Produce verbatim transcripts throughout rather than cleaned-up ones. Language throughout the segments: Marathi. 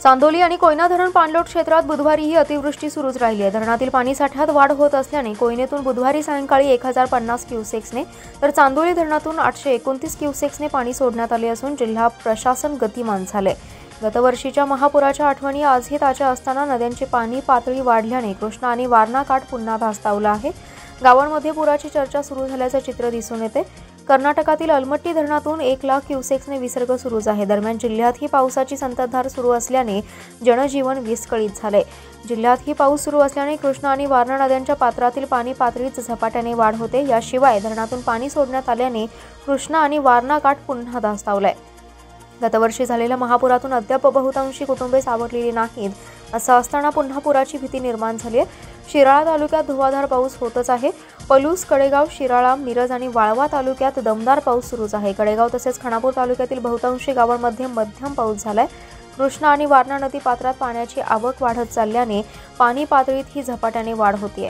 चांदोली आणि कोयना धरण पाणलोट क्षेत्रात बुधवारीही अतिवृष्टी सुरूच राहिली आहे। धरणातील पाणी साठ्यात वाढ होत असल्याने कोयनेतून बुधवारी सायंकाळी एक हजार पन्नास क्युसेक्सने तर चांदोली धरणातून आठशे एकोणतीस क्युसेक्सने पाणी सोडण्यात आले असून जिल्हा प्रशासन गतिमान झाले। गतवर्षीच्या महापुराच्या आठवणी आजही ताज्या असताना नद्यांची पाणी पातळी वाढल्याने कृष्णा आणि वारणा काठ पुन्हा धास्तावला आहे। गावांमध्ये पुराची चर्चा सुरू झाल्याचे चित्र दिसून येते। कर्नाटकातील अलमट्टी धरणातून एक लाख क्युसेक्सने विसर्ग सुरूच आहे। दरम्यान जिल्ह्यातही पावसाची संततधार सुरू असल्याने जनजीवन विस्कळीत झाले। जिल्ह्यातही पाऊस सुरू असल्याने कृष्णा आणि वारणा नद्यांच्या पात्रातील पाणी पातळीत झपाट्याने वाढ होते। याशिवाय धरणातून पाणी सोडण्यात आल्याने कृष्णा आणि वारणा काठ पुन्हा धास्तावलाय। गतवर्षी झालेल्या महापुरातून अद्याप बहुतांशी कुटुंबे सावरलेली नाहीत। असं असताना पुन्हा पुराची भीती निर्माण झाली आहे। शिराळा तालुक्यात धुवाधार पाऊस होतच आहे। पलूस, कडेगाव, शिराळा, मिरज आणि वाळवा तालुक्यात दमदार पाऊस सुरूच आहे। कडेगाव तसेच खानापूर तालुक्यातील बहुतांशी गावांमध्ये मध्यम पाऊस झालाय। कृष्णा आणि वारणा नदी पात्रात पाण्याची आवक वाढत चालल्याने पाणी पातळीत ही झपाट्याने वाढ होतीये।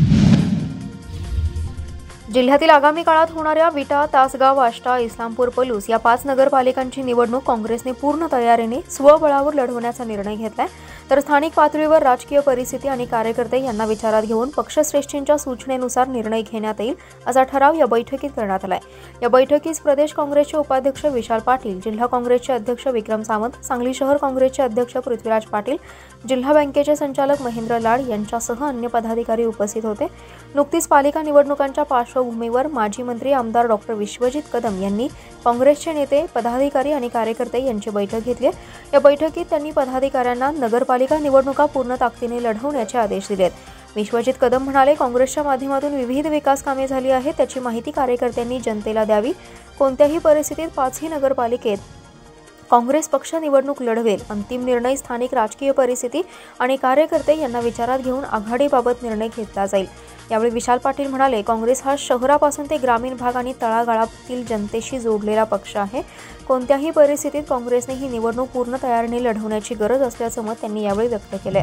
जिल्ह्यातील आगामी काळात होणाऱ्या विटा, तासगाव, आष्टा, इस्लामपूर, पलूस या पाच नगरपालिकांची निवडणूक काँग्रेसने पूर्ण तयारीने स्वबळावर लढवण्याचा निर्णय घेतलाय। तर स्थानिक पातळीवर राजकीय परिस्थिती आणि कार्यकर्ते यांना विचारात घेऊन पक्षश्रेष्ठींच्या सूचनेनुसार निर्णय घेण्यात येईल असा ठराव या बैठकीत करण्यात आलाय। या बैठकीस प्रदेश काँग्रेसचे उपाध्यक्ष विशाल पाटील, जिल्हा काँग्रेसचे अध्यक्ष विक्रम सावंत, सांगली शहर काँग्रेसचे अध्यक्ष पृथ्वीराज पाटील, जिल्हा बँकेचे संचालक महेंद्र लाड यांच्यासह अन्य पदाधिकारी उपस्थित होते। नुकतीच पालिका निवडणुकांच्या पार्श्वभूमीवर माजी मंत्री आमदार डॉक्टर विश्वजित कदम यांनी काँग्रेसचे नेते, पदाधिकारी आणि कार्यकर्ते यांची बैठक घेतली। या बैठकीत त्यांनी पदाधिकाऱ्यांना नगरपालिका निवडणुका पूर्ण ताकदीने लढवण्याचे आदेश दिलेत। विश्वजित कदम म्हणाले, काँग्रेसच्या माध्यमातून विविध विकास कामे झाली आहेत, त्याची माहिती कार्यकर्त्यांनी जनतेला द्यावी। कोणत्याही परिस्थितीत पाचही नगरपालिकेत काँग्रेस पक्ष निवडणूक लढवेल। अंतिम निर्णय स्थानिक राजकीय परिस्थिती आणि कार्यकर्ते यांना विचारात घेऊन आघाडीबाबत निर्णय घेतला जाईल। यावेळी विशाल पाटील म्हणाले, काँग्रेस हा शहरापासून ते ग्रामीण भाग आणि तळागाळातील जनतेशी जोडलेला पक्ष आहे। कोणत्याही परिस्थितीत काँग्रेसने ही निवडणूक पूर्ण तयारीने लढवण्याची गरज असल्याचं मत त्यांनी यावेळी व्यक्त केले।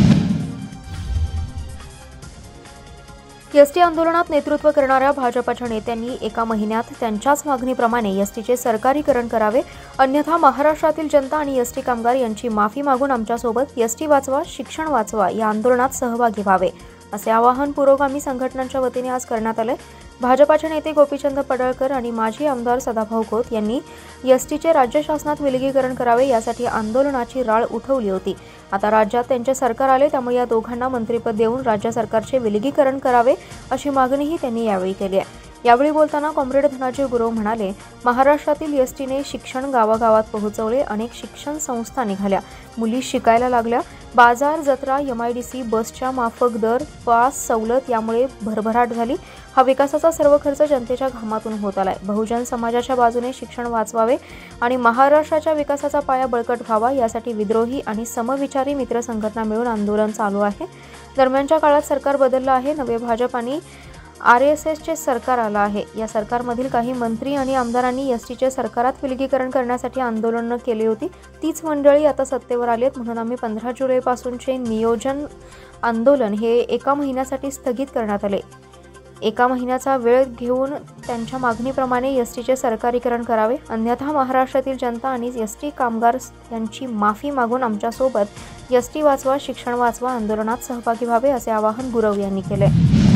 एसटी आंदोलनात नेतृत्व करणाऱ्या भाजपच्या नेत्यांनी एका महिन्यात त्यांच्याच मागणीप्रमाणे एसटीचे सरकारीकरण करावे, अन्यथा महाराष्ट्रातील जनता आणि एसटी कामगार यांची माफी मागून आमच्यासोबत एसटी वाचवा, शिक्षण वाचवा या आंदोलनात सहभागी व्हावे असे आवाहन पुरोगामी संघटनांच्या वतीने आज करण्यात आले। भाजपाचे नेते गोपीचंद पडळकर आणि माजी आमदार सदाभाऊ खोत यांनी एसटीचे राज्य शासनात विलगीकरण करावे यासाठी आंदोलनाची राळ उठवली होती। आता राज्यात त्यांचे सरकार आले, त्यामुळे या दोघांना मंत्रिपद देऊन राज्य सरकारचे विलगीकरण करावे अशी मागणीही त्यांनी यावेळी केली आहे। यावेळी बोलताना कॉम्रेड धनाजी गुरव म्हणाले, महाराष्ट्रातील एसटीने शिक्षण गावागावात पोहोचवले, अनेक शिक्षण संस्था निघाल्या, मुली शिकायला लागल्या, बाजार, जत्रा, एमआयडीसी, बसच्या माफक दर, पास, सवलत यामुळे भरभराट झाली। हा विकासाचा सर्व खर्च जनतेच्या घामातून होत आलाय। बहुजन समाजाच्या बाजूने शिक्षण वाचवावे आणि महाराष्ट्राच्या विकासाचा पाया बळकट व्हावा यासाठी विद्रोही आणि समविचारी मित्र संघटना मिळून आंदोलन चालू आहे। दरम्यानच्या काळात सरकार बदललं आहे, नवे भाजप आणि आर एस एसचे सरकार आलं आहे। या सरकारमधील काही मंत्री आणि आमदारांनी एसटीचे सरकारात विलगीकरण करण्यासाठी आंदोलन केली होती। तीच मंडळी आता सत्तेवर आली आहेत, म्हणून आम्ही पंधरा जुलैपासूनचे नियोजन आंदोलन हे एका महिन्यासाठी स्थगित करण्यात आले। एका महिन्याचा वेळ घेऊन त्यांच्या मागणीप्रमाणे एसटीचे सरकारीकरण करावे, अन्यथा महाराष्ट्रातील जनता आणि एसटी कामगार यांची माफी मागून आमच्यासोबत एसटी वाचवा, शिक्षण वाचवा आंदोलनात सहभागी व्हावे असे आवाहन गुरव यांनी केले।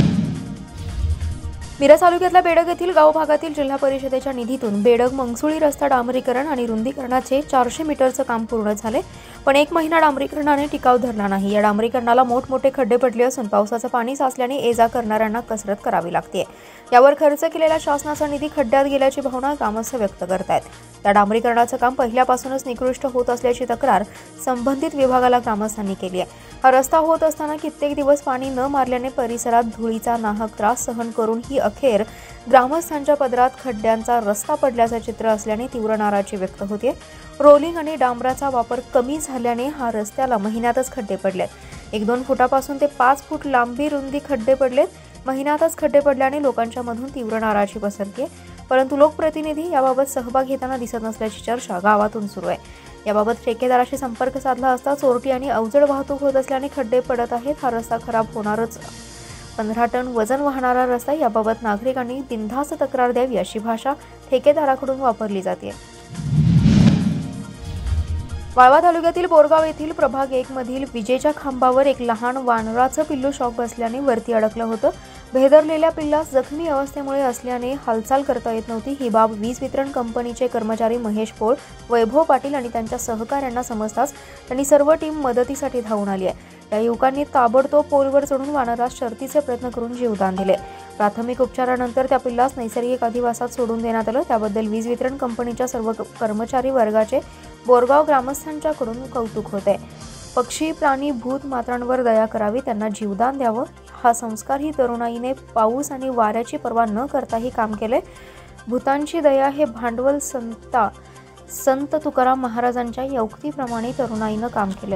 मिरज तालुक्यातल्या बेडग येथील गाव भागातील जिल्हा परिषदेच्या निधीतून बेडग मंगसुळी रस्ता डांबरीकरण आणि रुंदीकरणाचे चारशे मीटरचं काम पूर्ण झाले, पण एक महिना डांबरीकरणाने टिकाव धरला नाही। या डांबरीकरणाला मोठमोठे खड्डे पडले असून पावसाचं पाणी साचल्याने ये जा करणाऱ्यांना कसरत करावी लागते। यावर खर्च केलेला शासनाचा निधी खड्ड्यात गेल्याची भावना ग्रामस्थ व्यक्त करतायत। त्या डांबरीकरणाचं काम पहिल्यापासूनच निकृष्ट होत असल्याची तक्रार संबंधित विभागाला ग्रामस्थांनी केली आहे। हा रस्ता होत असताना कित्येक दिवस पाणी न मारल्याने परिसरात धुळीचा नाहक त्रास सहन करून ही अखेर ग्रामस्थांच्या पदरात खड्ड्यांचा रस्ता पडल्याचं चित्र असल्याने तीव्र नाराजी व्यक्त होते। रोलिंग आणि डांबराचा वापर कमी झाल्याने हा रस्त्याला महिन्यातच खड्डे पडलेत। एक दोन फुटापासून ते पाच फूट लांबी रुंदी खड्डे पडलेत। महिन्यातच खड्डे पडल्याने लोकांच्या मधून तीव्र नाराजी पसरते, परंतु लोकप्रतिनिधी याबाबत सहभाग घेताना दिसत नसल्याची चर्चा गावातून सुरू आहे। याबाबत ठेकेदाराशी संपर्क साधला असता चोरटी आणि अवजड वाहतूक होत असल्याने खड्डे पडत आहेत। हा रस्ता खराब होणारच, पंधरा टन वजन वाहणारा रस्ता, याबाबत नागरिकांनी बिनधास्त तक्रार द्यावी अशी भाषा ठेकेदाराकडून वापरली जाते। वाळवा तालुक्यातील बोरगाव येथील प्रभाग एक मधील विजेच्या खांबावर एक लहान वानराचं पिल्लू शॉक बसल्याने वरती अडकलं होतं. भेदरलेल्या पिल्लास जखमी अवस्थेमुळे असल्याने हालचाल करता येत नव्हती. ही बाब वीज वितरण कंपनीचे कर्मचारी महेश पोळ, वैभव पाटील आणि त्यांच्या सहकाऱ्यांना समजताच त्यांनी सर्व टीम मदतीसाठी धावून आली आहे. या युवकांनी ताबडतोब पोलवर चढून वानरास शर्थीचे प्रयत्न करून जीवदान दिले. प्राथमिक उपचारानंतर त्या पिल्लास नैसर्गिक अधिवासात सोडून देण्यात आलं. त्याबद्दल वीज वितरण कंपनीच्या सर्व कर्मचारी वर्गाचे बोरगाव ग्रामस्थांच्याकडून कौतुक होते. पक्षी, प्राणी, भूत मात्रांवर दया करावी, त्यांना जीवदान द्यावं हा संस्कार ही तरुणाईने पाऊस आणि वाऱ्याची पर्वा न करताही काम केले. भूतांची दया हे भांडवल संता संत तुकाराम महाराजांच्या युक्तीप्रमाणे तरुणाईनं काम केले.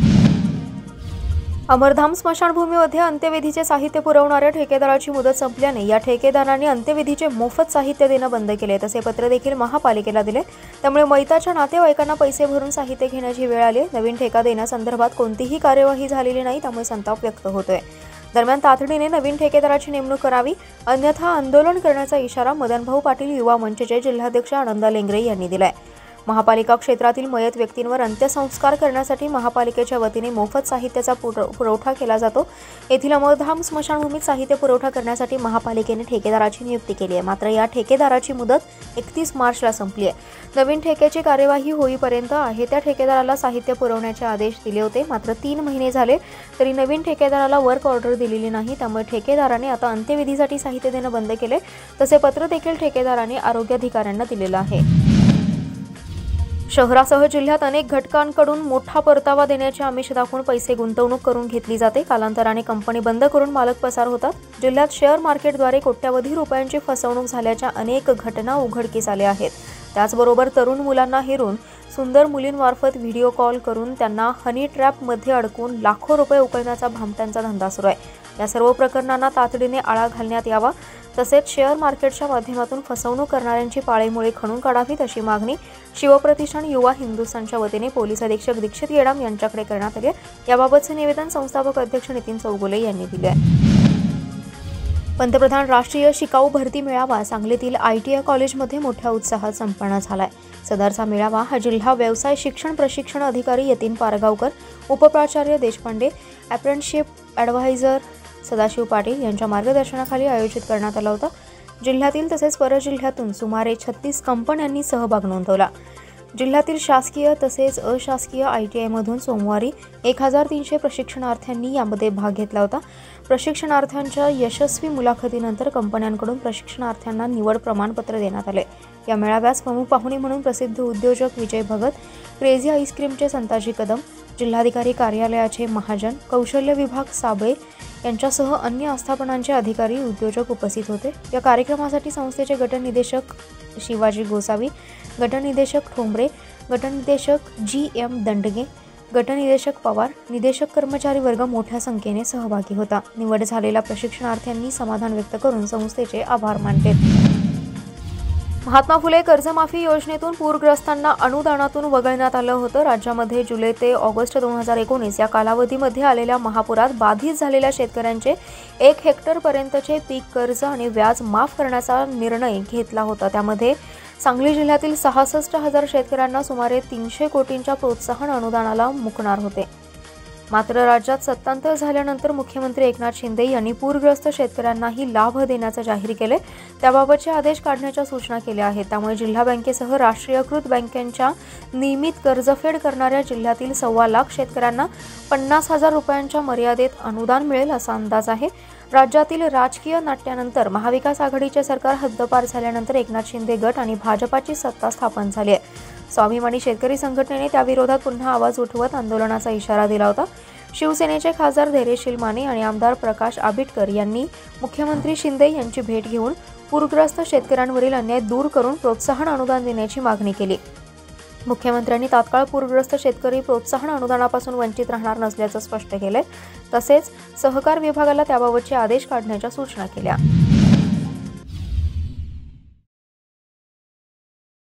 अमरधाम स्मशानभूमीमध्ये अंत्यविधीचे साहित्य पुरवणाऱ्या ठेकेदाराची मुदत संपल्याने या ठेकेदाराने अंत्यविधीचे मोफत साहित्य देणं बंद केले. तसे पत्र देखील महापालिकेला दिले. त्यामुळे मैताच्या नातेवाईकांना पैसे भरून साहित्य घेण्याची वेळ आली. नवीन ठेका देण्यासंदर्भात कोणतीही कार्यवाही झालेली नाही, त्यामुळे संताप व्यक्त होतोय. दरम्यान तातडीने नवीन ठेकेदाराची नेमणूक करावी, अन्यथा आंदोलन करण्याचा इशारा मदनभाऊ पाटील युवा मंचचे जिल्हाध्यक्ष आनंदा लेंगरे यांनी दिलाय. महापालिका क्षेत्रातील मयत व्यक्तींवर अंत्यसंस्कार करण्यासाठी महापालिकेच्या वतीने मोफत साहित्याचा पुरवठा केला जातो. येथील अमरधाम स्मशानभूमीत साहित्य पुरवठा करण्यासाठी महापालिकेने ठेकेदाराची नियुक्ती केली आहे. मात्र या ठेकेदाराची मुदत एकतीस मार्चला संपली आहे. नवीन ठेक्याची कार्यवाही होईपर्यंत आहे त्या ठेकेदाराला साहित्य पुरवण्याचे आदेश दिले होते. मात्र तीन महिने झाले तरी नवीन ठेकेदाराला वर्क ऑर्डर दिलेली नाही. त्यामुळे ठेकेदाराने आता अंत्यविधीसाठी साहित्य देणं बंद केले. तसे पत्र देखील ठेकेदाराने आरोग्याधिकाऱ्यांना दिलेलं आहे. शहरासह जिल्ह्यात अनेक घटकांकडून मोठा परतावा देण्याचे आमिष दाखवून पैसे गुंतवणूक करून घेतली जाते. कालांतराने कंपनी बंद करून मालक पसार होतात. जिल्ह्यात शेअर मार्केटद्वारे कोट्यवधी रुपयांची फसवणूक झाल्याच्या अनेक घटना उघडकीस आल्या आहेत. त्याचबरोबर तरुण मुलांना हेरून सुंदर मुलींमार्फत व्हिडिओ कॉल करून त्यांना हनी ट्रॅपमध्ये अडकून लाखो रुपये उकळण्याचा भामट्यांचा धंदा सुरू आहे. या सर्व प्रकरणांना तातडीने आळा घालण्यात यावा. तसेच शेअर मार्केटच्या माध्यमातून फसवणूक करणाऱ्यांची पाळेमुळे खणून काढावीत अशी मागणी शिवप्रतिष्ठान युवा हिंदुस्थानच्या वतीने पोलीस अधीक्षक दीक्षित येडाम यांच्याकडे करण्यात आले. याबाबतचे निवेदन संस्थापक अध्यक्ष नितीन चौगुले यांनी दिले आहे. पंतप्रधान राष्ट्रीय शिकाऊ भरती मेळावा सांगलीतील आयटीआय कॉलेजमध्ये मोठ्या उत्साहात संपन्न झालाय. सदरचा मेळावा हा जिल्हा व्यवसाय शिक्षण प्रशिक्षण अधिकारी यतीन पारगावकर, उपप्राचार्य देशपांडे, अप्रेंटिसशिप ॲडव्हायझर सदाशिव पाटील यांच्या मार्गदर्शनाखाली आयोजित करण्यात आला होता. जिल्ह्यातील तसेच परजिल्ह्यातून सुमारे छत्तीस कंपन्यांनी सहभाग नोंदवला. जिल्ह्यातील शासकीय तसेच अशासकीय आय टी आयमधून सोमवारी एक हजार तीनशे प्रशिक्षणार्थ्यांनी यामध्ये भाग घेतला होता. प्रशिक्षणार्थ्यांच्या यशस्वी मुलाखतीनंतर कंपन्यांकडून प्रशिक्षणार्थ्यांना निवड प्रमाणपत्र देण्यात आले. या मेळाव्यास प्रमुख पाहुणे म्हणून प्रसिद्ध उद्योजक विजय भगत, क्रेझी आईस्क्रीमचे संताजी कदम, जिल्हाधिकारी कार्यालयाचे महाजन, कौशल्य विभाग साबळे यांच्यासह अन्य आस्थापनांचे अधिकारी उद्योजक उपस्थित होते. या कार्यक्रमासाठी संस्थेचे गटनिदेशक शिवाजी गोसावी, गटनिदेशक ठोंबरे, गटनिदेशक जी एम दंडगे, गटनिदेशक पवार, निदेशक कर्मचारी वर्ग मोठ्या संख्येने सहभागी होता. निवड झालेल्या प्रशिक्षणार्थ्यांनी समाधान व्यक्त करून संस्थेचे आभार मानले. महात्मा फुले कर्जमाफी योजनेतून पूरग्रस्तांना अनुदानातून वगळण्यात आलं होतं. राज्यामध्ये जुलै ते ऑगस्ट दोन हजार एकोणीस या कालावधीमध्ये आलेल्या महापुरात बाधित झालेल्या शेतकऱ्यांचे एक हेक्टरपर्यंतचे पीक कर्ज आणि व्याज माफ करण्याचा निर्णय घेतला होता. त्यामध्ये सांगली जिल्ह्यातील सहासष्ट हजार शेतकऱ्यांना सुमारे तीनशे कोटींच्या प्रोत्साहन अनुदानाला मुकणार होते. मात्र राज्यात सत्तांतर झाल्यानंतर मुख्यमंत्री एकनाथ शिंदे यांनी पूरग्रस्त शेतकऱ्यांनाही लाभ देण्याचे जाहीर केले. त्याबाबतचे आदेश काढण्याच्या सूचना केल्या आहेत. त्यामुळे जिल्हा बँकेसह राष्ट्रीयकृत बँकांच्या नियमित कर्जफेड करणाऱ्या जिल्ह्यातील सव्वा लाख शेतकऱ्यांना पन्नास हजार रुपयांच्या मर्यादेत अनुदान मिळेल असा अंदाज आहे. राज्यातील राजकीय नाट्यानंतर महाविकास आघाडीचे सरकार हद्दपार झाल्यानंतर एकनाथ शिंदे गट आणि भाजपाची सत्ता स्थापन झाली आहे. स्वाभिमानी शेतकरी संघटनेने त्याविरोधात पुन्हा आवाज उठवत आंदोलनाचा इशारा दिला होता. शिवसेनेचे खासदार धैर्यशील माने आणि आमदार प्रकाश आबिटकर यांनी मुख्यमंत्री शिंदे यांची भेट घेऊन पूरग्रस्त शेतकऱ्यांवरील अन्याय दूर करून प्रोत्साहन अनुदान देण्याची मागणी केली. मुख्यमंत्र्यांनी तात्काळ पूरग्रस्त शेतकरी प्रोत्साहन अनुदानापासून वंचित राहणार नसल्याचं स्पष्ट केले. तसेच सहकार विभागाला त्याबाबतचे आदेश काढण्याच्या सूचना केल्या.